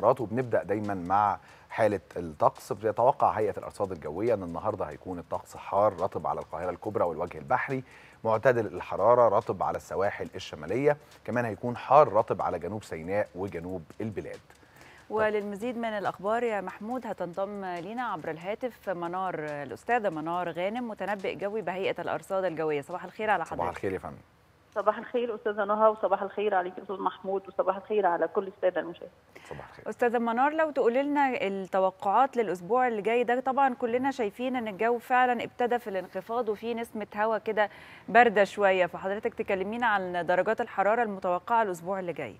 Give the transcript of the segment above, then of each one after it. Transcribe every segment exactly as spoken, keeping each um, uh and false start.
الفقرات وبنبدأ دايما مع حالة الطقس. بيتوقع هيئة الأرصاد الجوية أن النهاردة هيكون الطقس حار رطب على القاهرة الكبرى والوجه البحري، معتدل الحرارة رطب على السواحل الشمالية، كمان هيكون حار رطب على جنوب سيناء وجنوب البلاد. وللمزيد من الأخبار يا محمود هتنضم لينا عبر الهاتف منار الأستاذة منار غانم متنبئ جوي بهيئة الأرصاد الجوية. صباح الخير على حضرتك. صباح الخير يا فندم. صباح الخير أستاذة نهى، وصباح الخير عليك أستاذ محمود، وصباح الخير على كل السادة المشاهدين. صباح الخير أستاذة منار، لو تقولي لنا التوقعات للأسبوع اللي جاي ده. طبعا كلنا شايفين إن الجو فعلا ابتدى في الانخفاض وفي نسمة هواء كده باردة شوية، فحضرتك تكلمينا عن درجات الحرارة المتوقعة الأسبوع اللي جاي.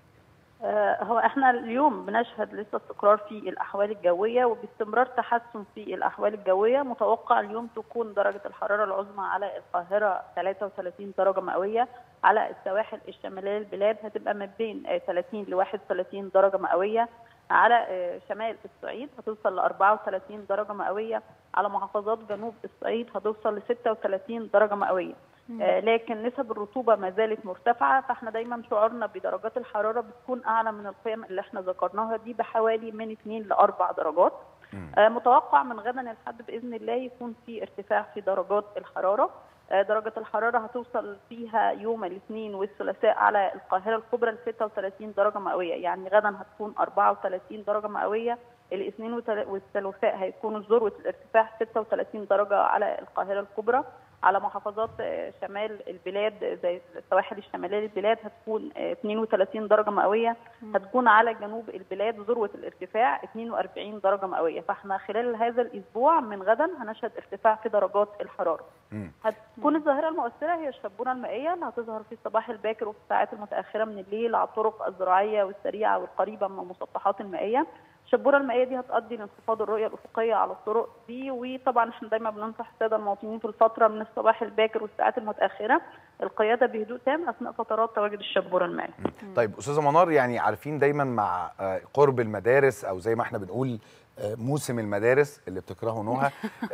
هو احنا اليوم بنشهد لسه استقرار في الاحوال الجويه وباستمرار تحسن في الاحوال الجويه. متوقع اليوم تكون درجه الحراره العظمى على القاهره ثلاثة وثلاثين درجه مئويه، على السواحل الشماليه للبلاد هتبقى ما بين ثلاثين ل واحد وثلاثين درجه مئويه، على شمال الصعيد هتوصل ل أربعة وثلاثين درجه مئويه، على محافظات جنوب الصعيد هتوصل ل ستة وثلاثين درجه مئويه. آه لكن نسب الرطوبه ما زالت مرتفعه، فاحنا دايما شعورنا بدرجات الحراره بتكون اعلى من القيم اللي احنا ذكرناها دي بحوالي من اثنين لأربع درجات. آه متوقع من غدا للحد باذن الله يكون في ارتفاع في درجات الحراره. آه درجه الحراره هتوصل فيها يوم الاثنين والثلاثاء على القاهره الكبرى ل ستة وثلاثين درجه مئويه، يعني غدا هتكون أربعة وثلاثين درجه مئويه، الاثنين والثلاثاء هيكونوا ذروه الارتفاع ستة وثلاثين درجه على القاهره الكبرى. على محافظات شمال البلاد زي السواحل الشماليه للبلاد هتكون اثنين وثلاثين درجه مئويه، هتكون على جنوب البلاد ذروه الارتفاع اثنين وأربعين درجه مئويه. فاحنا خلال هذا الاسبوع من غدا هنشهد ارتفاع في درجات الحراره. هتكون الظاهره المؤثره هي الشبوره المائيه اللي هتظهر في الصباح الباكر وفي الساعات المتاخره من الليل على الطرق الزراعيه والسريعه والقريبه من المسطحات المائيه. الشبوره المائيه دي هتؤدي لانخفاض الرؤيه الافقيه على الطرق دي، وطبعا احنا دايما بننصح الساده المواطنين في الفتره من الصباح الباكر والساعات المتاخره القياده بهدوء تام اثناء فترات تواجد الشبوره المائيه. طيب استاذه منار، يعني عارفين دايما مع قرب المدارس او زي ما احنا بنقول موسم المدارس اللي بتكرهه نهى،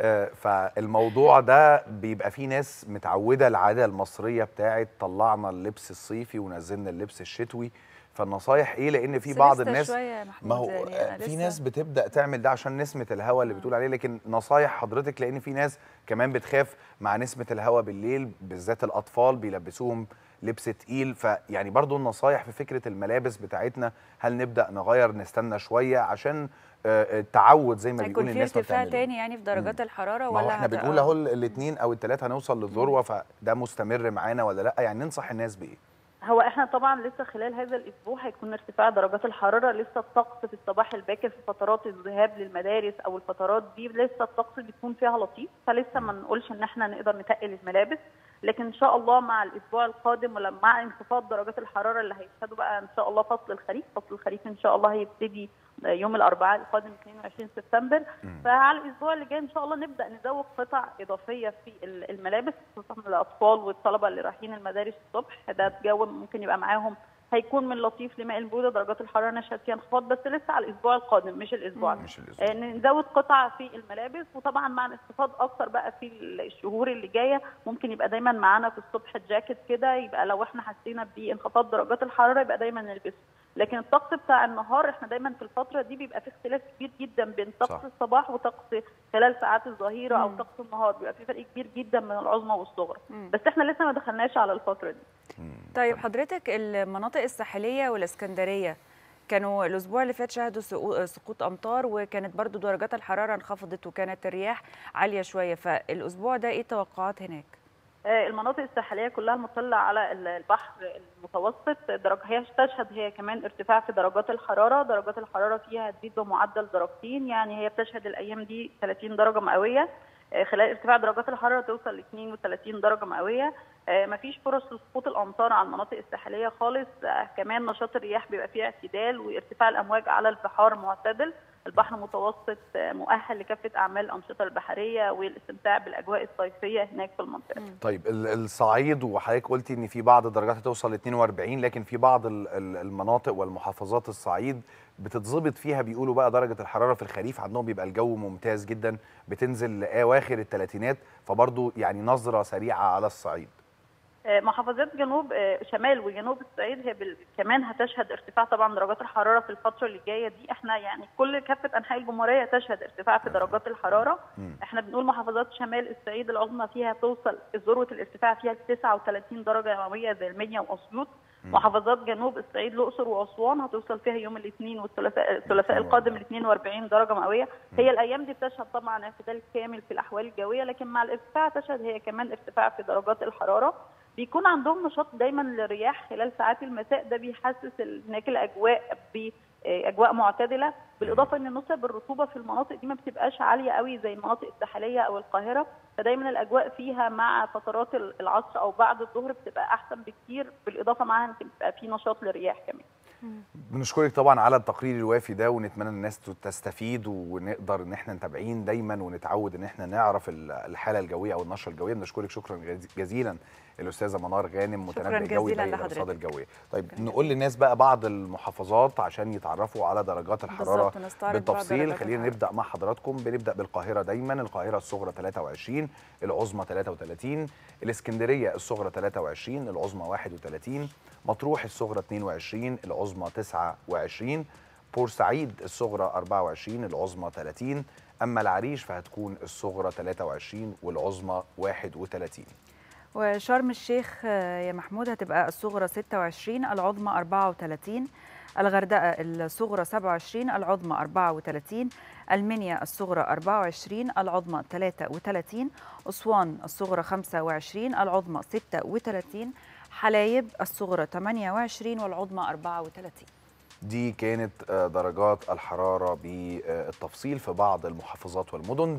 فالموضوع ده بيبقى فيه ناس متعوده العاده المصريه بتاعت طلعنا اللبس الصيفي ونزلنا اللبس الشتوي، فالنصايح ايه؟ لان في بعض الناس ما هو يعني في ناس بتبدا تعمل ده عشان نسمه الهواء اللي بتقول عليه، لكن نصايح حضرتك لان في ناس كمان بتخاف مع نسمه الهواء بالليل، بالذات الاطفال بيلبسوهم لبس تقيل، فيعني برضو النصايح في فكره الملابس بتاعتنا، هل نبدا نغير نستنى شويه عشان التعود زي ما بيقول الناس ما بتعمله؟ هيكون في ارتفاع تاني يعني في درجات مم. الحراره ولا؟ ما هو احنا بنقول اهو الاثنين او الثلاثه هنوصل للذروه، فده مستمر معانا ولا لا؟ يعني ننصح الناس بايه؟ هو احنا طبعا لسه خلال هذا الاسبوع هيكون ارتفاع درجات الحراره، لسه الطقس في الصباح الباكر في فترات الذهاب للمدارس او الفترات دي لسه الطقس بيكون فيها لطيف، فلسه ما نقولش ان احنا نقدر نتقل الملابس، لكن ان شاء الله مع الاسبوع القادم ولما مع انخفاض درجات الحراره اللي هيشهدوا بقى ان شاء الله فصل الخريف، فصل الخريف ان شاء الله هيبتدي يوم الاربعاء القادم اثنين وعشرين سبتمبر، فعلى الاسبوع اللي جاي ان شاء الله نبدا نزود قطع اضافيه في الملابس خصوصا للاطفال والطلبه اللي رايحين المدارس الصبح. ده الجو ممكن يبقى معاهم هيكون من لطيف لماء البوده، درجات الحراره نشهد فيها انخفاض بس لسه على الاسبوع القادم مش الاسبوع مش الاسبوع آه نزود قطع في الملابس، وطبعا مع الانخفاض اكتر بقى في الشهور اللي جايه ممكن يبقى دايما معانا في الصبح الجاكيت كده، يبقى لو احنا حسينا بانخفاض درجات الحراره يبقى دايما نلبسه. لكن الطقس بتاع النهار احنا دايما في الفتره دي بيبقى في اختلاف كبير جدا بين طقس الصباح وطقس خلال ساعات الظهيره او طقس النهار، بيبقى في فرق كبير جدا من العظمى والصغرى، بس احنا لسه ما دخلناش على الفتره دي. طيب حضرتك المناطق الساحليه والاسكندريه كانوا الاسبوع اللي فات شهدوا سقوط امطار وكانت برضو درجات الحراره انخفضت وكانت الرياح عاليه شويه، فالاسبوع ده ايه التوقعات هناك؟ المناطق الساحليه كلها مطلة على البحر المتوسط، درجه هي تشهد هي كمان ارتفاع في درجات الحراره، درجات الحراره فيها هتزيد بمعدل درجتين، يعني هي بتشهد الايام دي ثلاثين درجه مئويه، خلال ارتفاع درجات الحراره توصل ل اثنين وثلاثين درجه مئويه. مفيش فرص لسقوط الامطار على المناطق الساحليه خالص، كمان نشاط الرياح بيبقى فيه اعتدال وارتفاع الامواج على البحار معتدل، البحر المتوسط مؤهل لكافه اعمال الانشطه البحريه والاستمتاع بالاجواء الصيفيه هناك في المنطقه. طيب الصعيد، وحضرتك قلتي ان في بعض الدرجات هتوصل ل اثنين وأربعين، لكن في بعض المناطق والمحافظات الصعيد بتتظبط فيها، بيقولوا بقى درجه الحراره في الخريف عندهم بيبقى الجو ممتاز جدا، بتنزل لاواخر الثلاثينات، فبرضه يعني نظره سريعه على الصعيد. محافظات جنوب شمال وجنوب الصعيد هي بال... كمان هتشهد ارتفاع طبعا درجات الحراره في الفتره اللي جايه دي. احنا يعني كل كافه انحاء الجمهوريه تشهد ارتفاع في درجات الحراره. احنا بنقول محافظات شمال الصعيد العظمى فيها توصل ذروه الارتفاع فيها ل تسعة وثلاثين درجه مئويه زي المنيا واسيوط. محافظات جنوب الصعيد الاقصر واسوان هتوصل فيها يوم الاثنين والثلاثاء الثلاثاء القادم ل اثنين وأربعين درجه مئويه. هي الايام دي بتشهد طبعا اعتدال كامل في الاحوال الجويه، لكن مع الارتفاع تشهد هي كمان ارتفاع في درجات الحراره. بيكون عندهم نشاط دايما للرياح خلال ساعات المساء، ده بيحسس هناك الاجواء باجواء معتدله، بالاضافه ان نسب الرطوبه في المناطق دي ما بتبقاش عاليه قوي زي المناطق الساحليه او القاهره، فدايما الاجواء فيها مع فترات العصر او بعد الظهر بتبقى احسن بكتير، بالاضافه معاها ان بيبقى في نشاط للرياح كمان. بنشكرك طبعا على التقرير الوافي ده، ونتمنى الناس تستفيد ونقدر ان احنا متابعين دايما ونتعود ان احنا نعرف الحاله الجويه او النشره الجويه. بنشكرك شكرا جزيلا الاستاذه منار غانم متنبئ جوي بالارصاد الجويه. طيب نقول للناس بقى بعض المحافظات عشان يتعرفوا على درجات الحراره بالتفصيل. خلينا نبدا مع حضراتكم. بنبدا بالقاهره دايما. القاهره الصغرى ثلاثة وعشرين، العظمى ثلاثة وثلاثين. الاسكندريه الصغرى ثلاثة وعشرين، العظمى واحد وثلاثين. مطروح الصغرى اثنين وعشرين، العظمى تسعة وعشرين. بورسعيد الصغرى أربعة وعشرين، العظمى ثلاثين. اما العريش فهتكون الصغرى ثلاثة وعشرين والعظمى واحد وثلاثين. وشرم الشيخ يا محمود هتبقى الصغرى ستة وعشرين، العظمى أربعة وثلاثين. الغردقه الصغرى سبعة وعشرين، العظمى أربعة وثلاثين. المنيا الصغرى أربعة وعشرين، العظمى ثلاثة وثلاثين. اسوان الصغرى خمسة وعشرين، العظمى ستة وثلاثين. حلايب الصغرى ثمانية وعشرين والعظمى أربعة وثلاثين. دي كانت درجات الحراره بالتفصيل في بعض المحافظات والمدن.